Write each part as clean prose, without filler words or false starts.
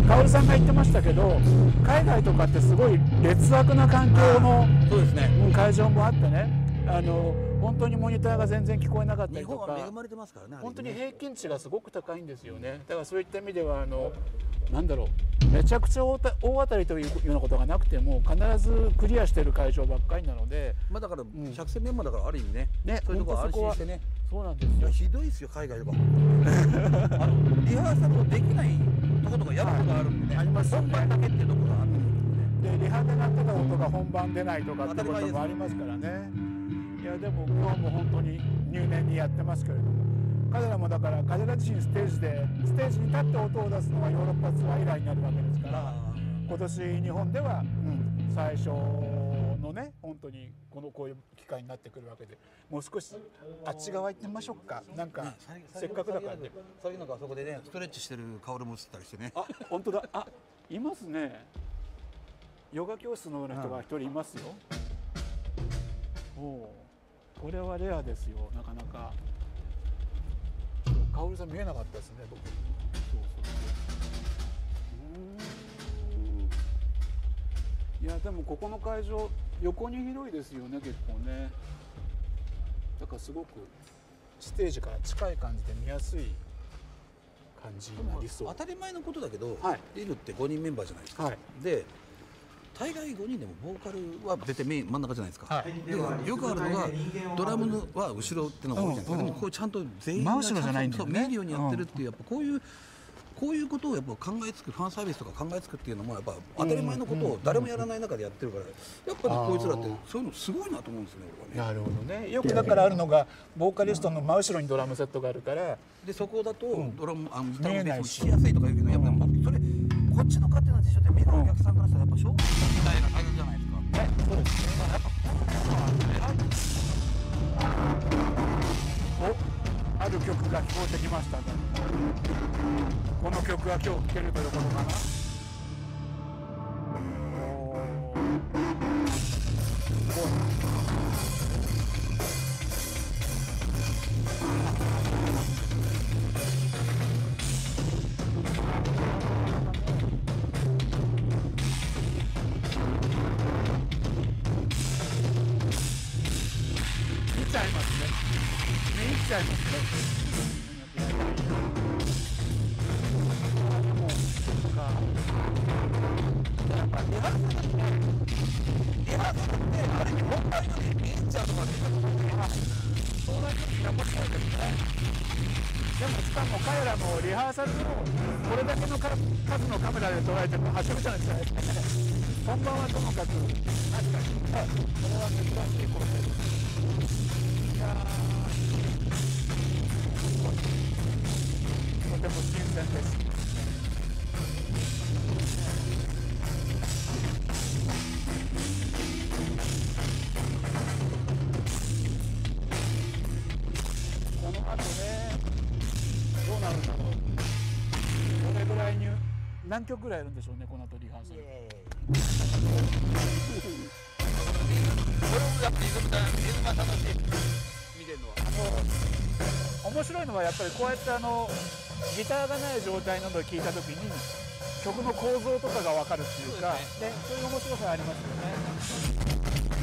カオルさんが言ってましたけど、海外とかってすごい劣悪な環境のそうですね、 会場もあってね、本当にモニターが全然聞こえなかったりとか、 日本は恵まれてますからね、 本当に平均値がすごく高いんですよね。だからそういった意味ではなんだろう、めちゃくちゃ大当たりというようなことがなくても必ずクリアしている会場ばっかりなので、 まあだから百戦錬磨だからある意味ね、そういうところ安心してね。 そうなんですよ。 ひどいですよ、海外とか。リハーサルをできないとことかやることがあるんでね、 ありますよね。 本番だけっていうところがあるんですよね。 でリハで鳴ってた音が本番出ないとかってこともありますからね。いやでも今日も本当に入念にやってますけれども、彼らもだから彼ら自身ステージに立って音を出すのはヨーロッパツアー以来になるわけですから、今年日本では、最初のね本当にこういう機会になってくるわけで、もう少しあっち側行ってみましょうか。なんか、せっかくだからね。 そういうのがあそこでねストレッチしてる薫も映ったりしてね。 あ、本当だ。あ、いますね。ヨガ教室のような人が一人いますよ。おお、これはレアですよ、なかなか。薫さん見えなかったですね、僕。そう。いやでもここの会場横に広いですよね、結構ね。だからすごくステージから近い感じで見やすい感じになりそう。 当たり前のことだけど、 はいリルって5人メンバーじゃないですか、 はい、 で大概5人でもボーカルは絶対真ん中じゃないですか、はい、でよくあるのがドラムは後ろっていうのが多いじゃないですか、でもこうちゃんと全員が真後ろじゃないんだよね、 見えるようにやってるっていう、やっぱこういうことをやっぱ考えつく、ファンサービスとか考えつくっていうのもやっぱ当たり前のことを誰もやらない中でやってるから、やっぱりこいつらってそういうのすごいなと思うんですよね、俺はね。 なるほどね。よくだからあるのがボーカリストの真後ろにドラムセットがあるから、 でそこだとドラムギターのベースもしやすいとか言うけど、やっぱりそれこっちの勝手な事情で見るお客さんからしたらやっぱ勝負みたいな感じじゃないですか。 そうですね。お、ある曲が聞こえてきましたね。この曲は今日聴けるということかな。見ちゃいますね。見入っちゃいますね。でもしかも彼らもリハーサルをこれだけの数のカメラで捉えても初めてなんじゃないですかね。本番はともかく確かに、これは珍しいことです。いやとても新鮮です。この後ね、どうなるんだろう。どれぐらいに何曲ぐらいやるんでしょうね、この後リハーサル。面白いのはやっぱりこうやってギターがない状態などを聴いた時に曲の構造とかが分かるっていうか、そういう面白さがありますよね。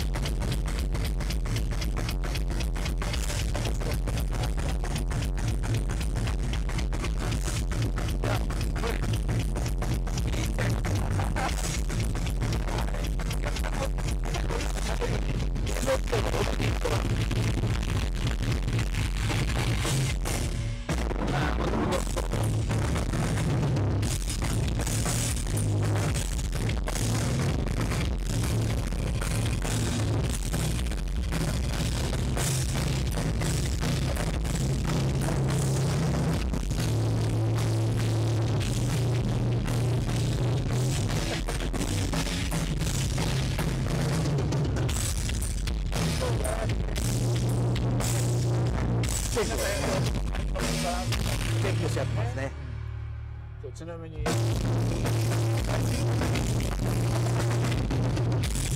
元気よしやってますね。ちなみに